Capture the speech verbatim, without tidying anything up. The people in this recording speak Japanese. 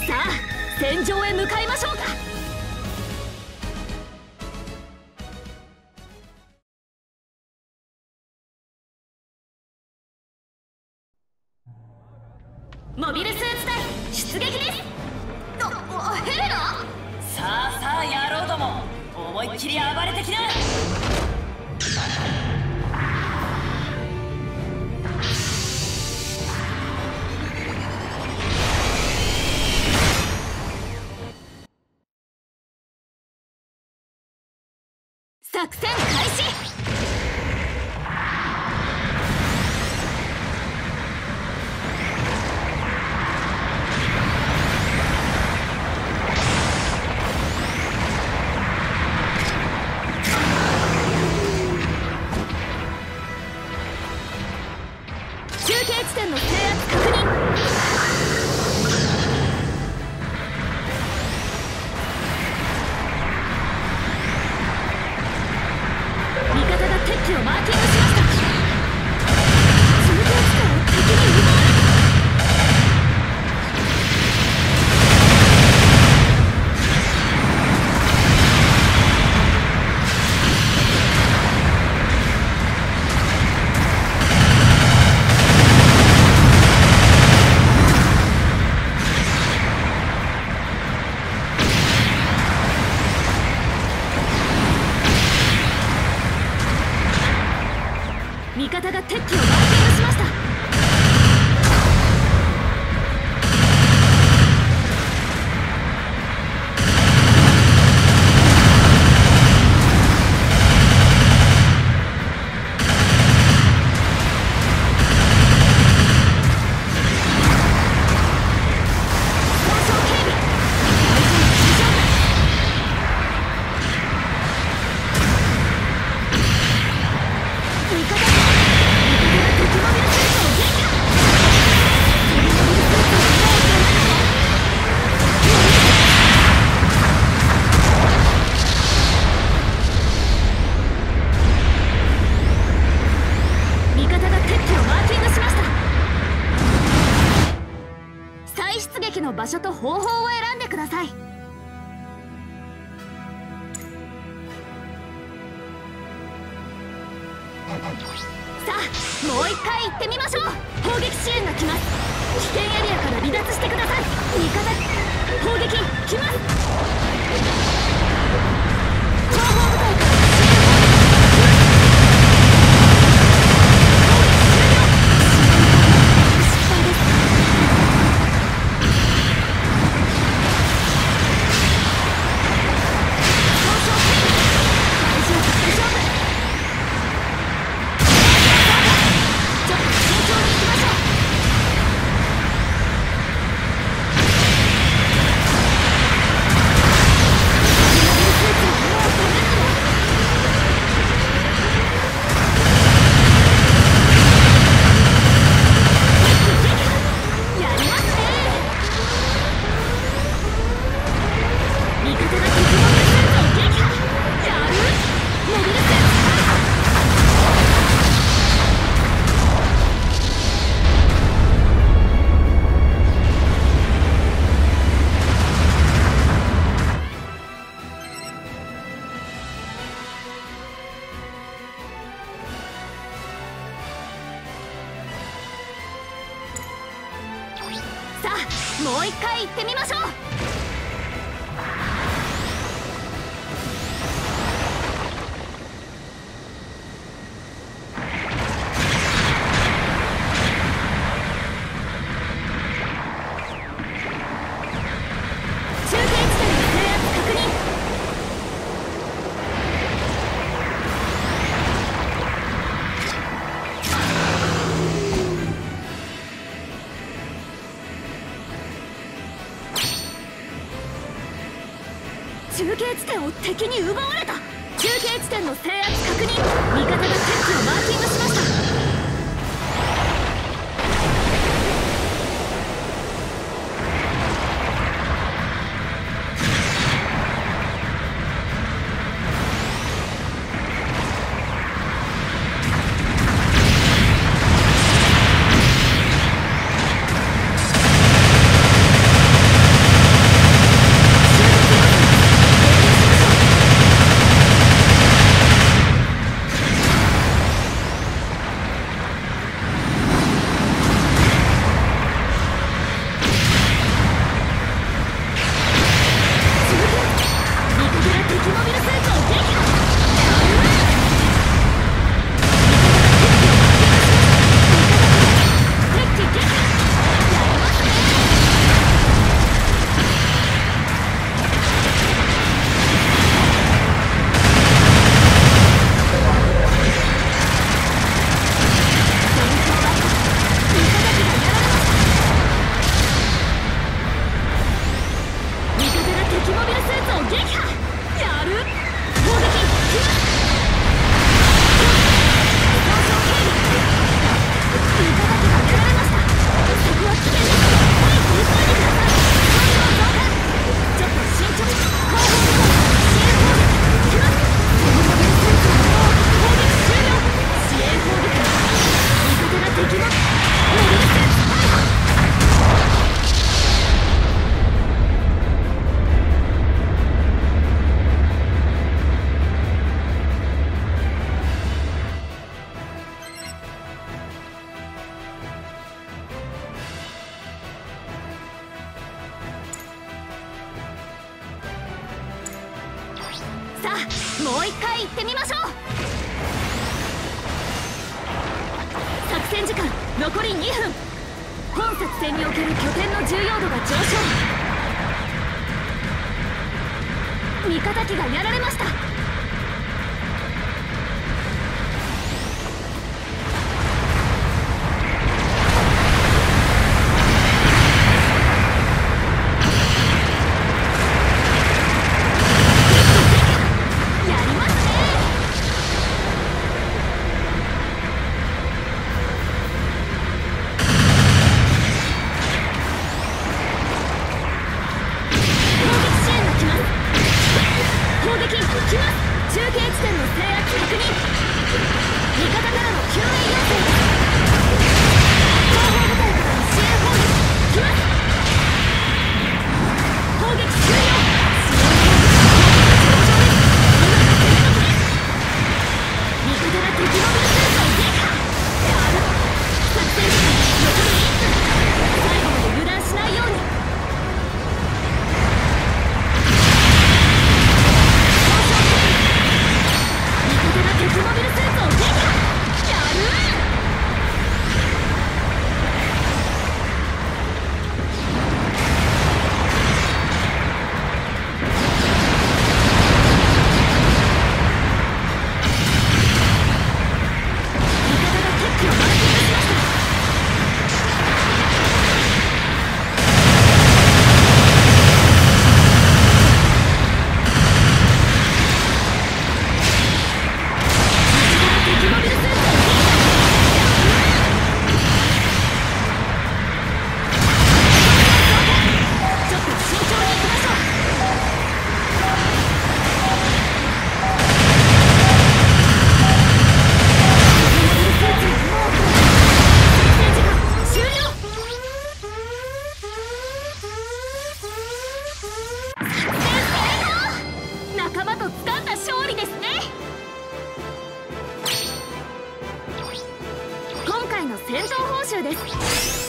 さあ戦場へ向かいましょうか。モビルスーツ隊出撃です。あ、ヘレナ。 さあさあ野郎ども、思いっきり暴れてきな。 作戦開始。中継地点の制圧確認。味方が敵機をマーキングしました。中継地点を敵に奪われた。味方が敵機をマーキングしました。交渉警備、大丈夫大丈夫。味方が味方が敵機をマーキングしました。再出撃の場所と方法を選んでください。さあもう一回行ってみましょう。砲撃支援が来ます。危険エリアから離脱してください。味方砲撃来ます。後方部隊から支援砲撃来ます。攻撃終了。失敗です。交渉警備、大丈夫大丈夫。ちょっと慎重に行きましょう。さあもう一回行ってみましょう。中継地点の制圧確認。中継地点を敵に奪われた。中継地点の制圧確認。味方が敵機をマーキングしました。 さあもう一回行ってみましょう。作戦時間残りにふん。本作戦における拠点の重要度が上昇。味方機がやられました。仲間と掴んだ勝利ですね。今回の戦闘報酬です。